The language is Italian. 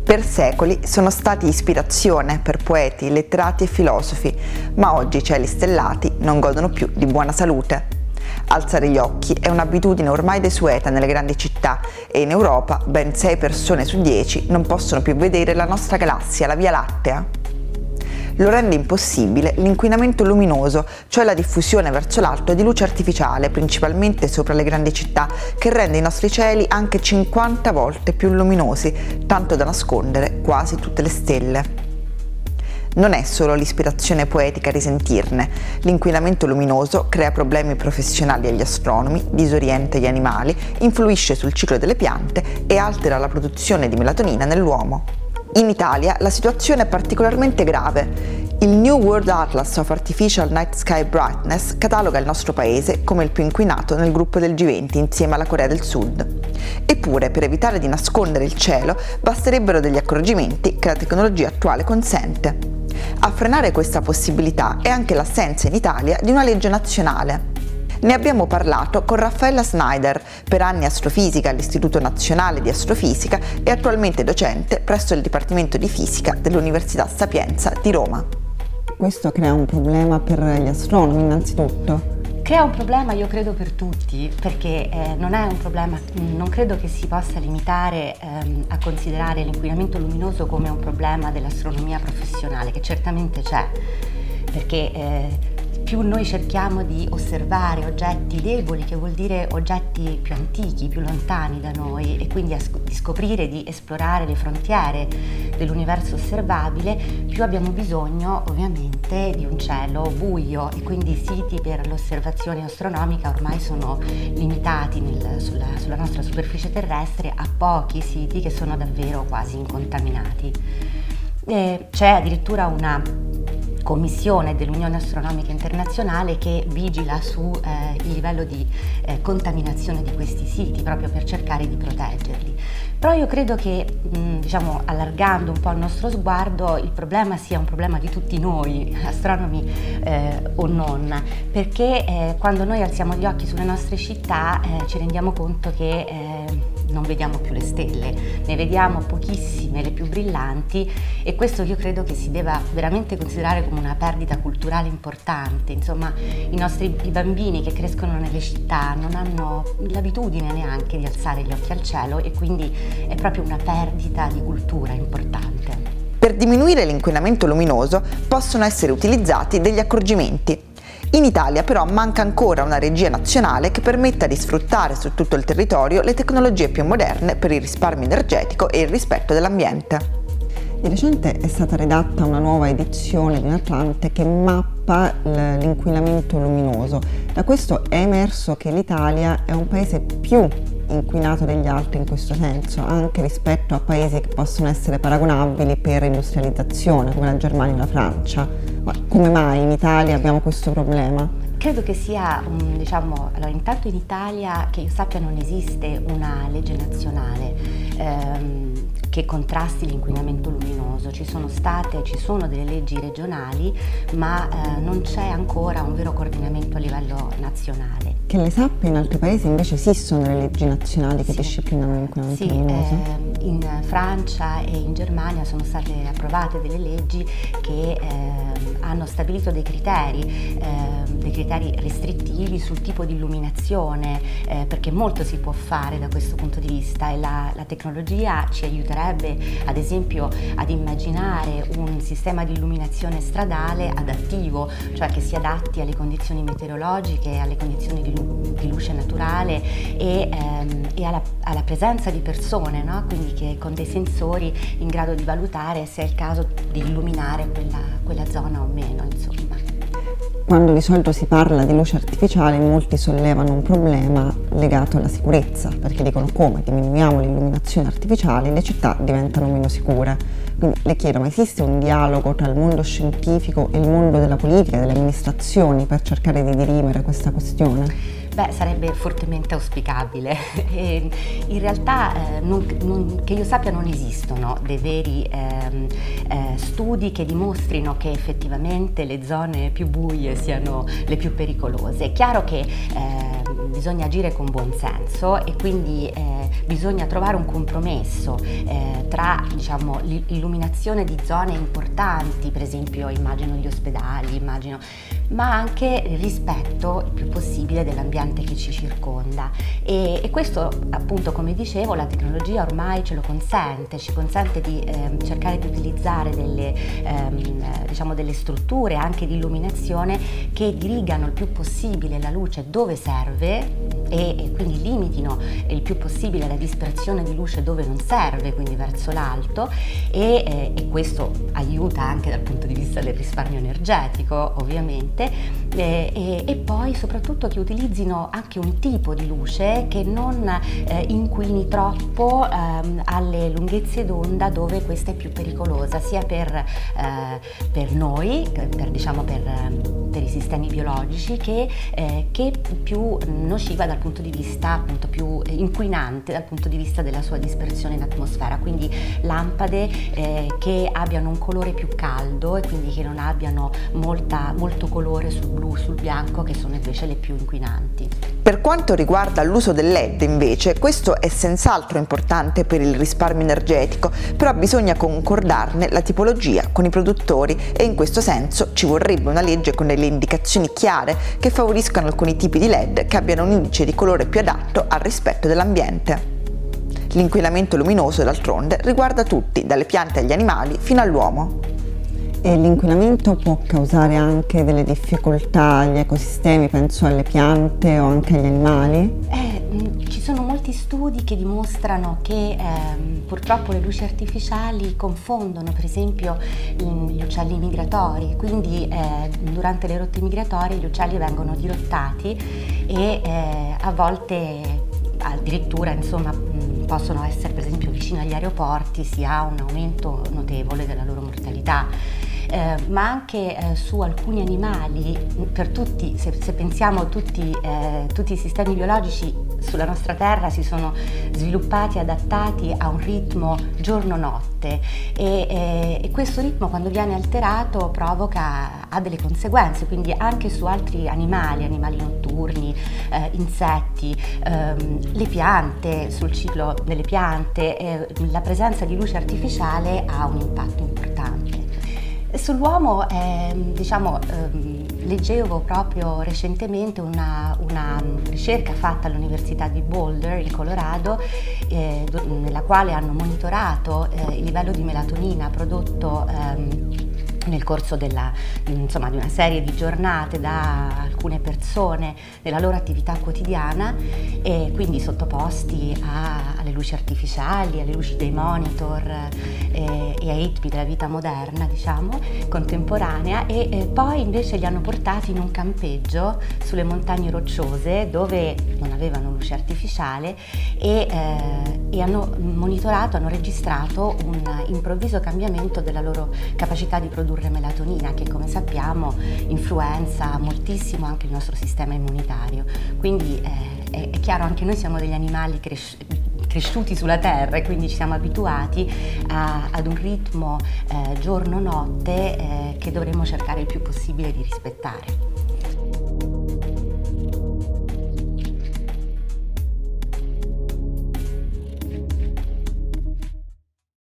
Per secoli sono stati ispirazione per poeti, letterati e filosofi, ma oggi i cieli stellati non godono più di buona salute. Alzare gli occhi è un'abitudine ormai desueta nelle grandi città e in Europa ben 6 persone su 10 non possono più vedere la nostra galassia, la Via Lattea. Lo rende impossibile l'inquinamento luminoso, cioè la diffusione verso l'alto di luce artificiale, principalmente sopra le grandi città, che rende i nostri cieli anche 50 volte più luminosi, tanto da nascondere quasi tutte le stelle. Non è solo l'ispirazione poetica a risentirne. L'inquinamento luminoso crea problemi professionali agli astronomi, disorienta gli animali, influisce sul ciclo delle piante e altera la produzione di melatonina nell'uomo. In Italia la situazione è particolarmente grave. Il New World Atlas of Artificial Night Sky Brightness cataloga il nostro paese come il più inquinato nel gruppo del G20 insieme alla Corea del Sud. Eppure, per evitare di nascondere il cielo, basterebbero degli accorgimenti che la tecnologia attuale consente. A frenare questa possibilità è anche l'assenza in Italia di una legge nazionale. Ne abbiamo parlato con Raffaella Snyder, per anni astrofisica all'Istituto Nazionale di Astrofisica e attualmente docente presso il Dipartimento di Fisica dell'Università Sapienza di Roma. Questo crea un problema per gli astronomi innanzitutto. Crea un problema, io credo, per tutti, perché non è un problema, non credo che si possa limitare a considerare l'inquinamento luminoso come un problema dell'astronomia professionale, che certamente c'è, perché più noi cerchiamo di osservare oggetti deboli, che vuol dire oggetti più antichi, più lontani da noi, e quindi di scoprire, di esplorare le frontiere dell'universo osservabile, più abbiamo bisogno ovviamente di un cielo buio, e quindi i siti per l'osservazione astronomica ormai sono limitati sulla nostra superficie terrestre a pochi siti che sono davvero quasi incontaminati. C'è addirittura una commissione dell'Unione Astronomica Internazionale che vigila sul livello di contaminazione di questi siti, proprio per cercare di proteggerli. Però io credo che, diciamo, allargando un po' il nostro sguardo, il problema sia un problema di tutti noi, astronomi o non, perché quando noi alziamo gli occhi sulle nostre città ci rendiamo conto che non vediamo più le stelle, ne vediamo pochissime, le più brillanti, e questo io credo che si debba veramente considerare come una perdita culturale importante. Insomma, i bambini che crescono nelle città non hanno l'abitudine neanche di alzare gli occhi al cielo, e quindi è proprio una perdita di cultura importante. Per diminuire l'inquinamento luminoso possono essere utilizzati degli accorgimenti. In Italia però manca ancora una regia nazionale che permetta di sfruttare su tutto il territorio le tecnologie più moderne per il risparmio energetico e il rispetto dell'ambiente. Di recente è stata redatta una nuova edizione di un Atlante che mappa l'inquinamento luminoso. Da questo è emerso che l'Italia è un paese più inquinato degli altri in questo senso, anche rispetto a paesi che possono essere paragonabili per industrializzazione, come la Germania o la Francia. Ma come mai in Italia abbiamo questo problema? Credo che sia, allora, intanto in Italia, che io sappia, non esiste una legge nazionale che contrasti l'inquinamento luminoso. Ci sono delle leggi regionali, ma non c'è ancora un vero coordinamento a livello nazionale. Che le sappia, in altri paesi invece esistono delle leggi nazionali che disciplinano l'inquinamento luminoso? In Francia e in Germania sono state approvate delle leggi che hanno stabilito dei criteri restrittivi sul tipo di illuminazione, perché molto si può fare da questo punto di vista, e la tecnologia ci aiuterebbe ad esempio ad immaginare un sistema di illuminazione stradale adattivo, cioè che si adatti alle condizioni meteorologiche, alle condizioni di luce naturale e alla presenza di persone, no? Quindi che con dei sensori in grado di valutare se è il caso di illuminare quella zona o meno, insomma. Quando di solito si parla di luce artificiale, molti sollevano un problema legato alla sicurezza, perché dicono: come diminuiamo l'illuminazione artificiale, le città diventano meno sicure. Quindi le chiedo, ma esiste un dialogo tra il mondo scientifico e il mondo della politica e delle amministrazioni per cercare di dirimere questa questione? Beh, sarebbe fortemente auspicabile. In realtà, che io sappia, non esistono dei veri studi che dimostrino che effettivamente le zone più buie siano le più pericolose. È chiaro che bisogna agire con buon senso e quindi bisogna trovare un compromesso tra, diciamo, l'illuminazione di zone importanti, per esempio immagino gli ospedali, ma anche il rispetto il più possibile dell'ambiente che ci circonda e questo, appunto, come dicevo, la tecnologia ormai ce lo consente, ci consente di cercare di utilizzare delle strutture anche di illuminazione che dirigano il più possibile la luce dove serve e quindi limitino il più possibile la dispersione di luce dove non serve, quindi verso l'alto, e questo aiuta anche dal punto di vista del risparmio energetico, ovviamente, e poi soprattutto che utilizzino anche un tipo di luce che non inquini troppo alle lunghezze d'onda dove questa è più pericolosa, sia per noi, per i sistemi biologici, che più nociva dal punto di vista, appunto, più inquinante dal punto di vista della sua dispersione in atmosfera, quindi lampade che abbiano un colore più caldo e quindi che non abbiano molto colore sul blu, sul bianco, che sono invece le più inquinanti. Per quanto riguarda l'uso del LED, invece, questo è senz'altro importante per il risparmio energetico, però bisogna concordarne la tipologia con i produttori e in questo senso ci vorrebbe una legge con delle indicazioni chiare che favoriscano alcuni tipi di LED che abbiano un indice di colore più adatto al rispetto dell'ambiente. L'inquinamento luminoso, d'altronde, riguarda tutti, dalle piante agli animali fino all'uomo. E l'inquinamento può causare anche delle difficoltà agli ecosistemi, penso alle piante o anche agli animali? Ci sono molti studi che dimostrano che purtroppo le luci artificiali confondono, per esempio, gli uccelli migratori, quindi durante le rotte migratorie gli uccelli vengono dirottati e a volte addirittura, insomma, possono essere, per esempio, vicino agli aeroporti, si ha un aumento notevole della loro mortalità. Ma anche su alcuni animali, per tutti, se pensiamo a tutti i sistemi biologici sulla nostra terra si sono sviluppati, adattati a un ritmo giorno-notte e questo ritmo, quando viene alterato, ha delle conseguenze, quindi anche su altri animali notturni, insetti, le piante, sul ciclo delle piante, la presenza di luce artificiale ha un impatto importante. Sull'uomo, leggevo proprio recentemente una ricerca fatta all'Università di Boulder, in Colorado, nella quale hanno monitorato il livello di melatonina prodotto nel corso di una serie di giornate da alcune persone nella loro attività quotidiana, e quindi sottoposti alle luci artificiali, alle luci dei monitor e ai ritmi della vita moderna, diciamo, contemporanea, e poi invece li hanno portati in un campeggio sulle montagne rocciose dove non avevano luce artificiale e hanno monitorato, hanno registrato un improvviso cambiamento della loro capacità di produrre melatonina, che, come sappiamo, influenza moltissimo anche il nostro sistema immunitario. Quindi è chiaro, anche noi siamo degli animali cresciuti sulla terra e quindi ci siamo abituati ad un ritmo giorno-notte che dovremmo cercare il più possibile di rispettare.